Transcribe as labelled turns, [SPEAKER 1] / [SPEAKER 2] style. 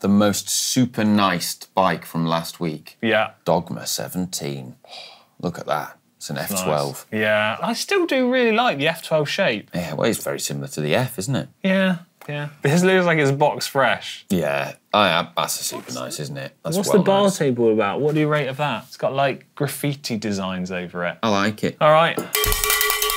[SPEAKER 1] the most super nice bike from last week.
[SPEAKER 2] Yeah.
[SPEAKER 1] Dogma 17. Look at that. It's an F12.
[SPEAKER 2] Nice. Yeah. I still do really like the F12 shape.
[SPEAKER 1] Yeah, well, it's very similar to the F, isn't it?
[SPEAKER 2] Yeah, yeah. This looks like it's box fresh.
[SPEAKER 1] Yeah, that's a super nice, isn't it? That's
[SPEAKER 2] What's the bar table about? What do you rate of that? It's got, like, graffiti designs over it.
[SPEAKER 1] I like it.
[SPEAKER 2] All right.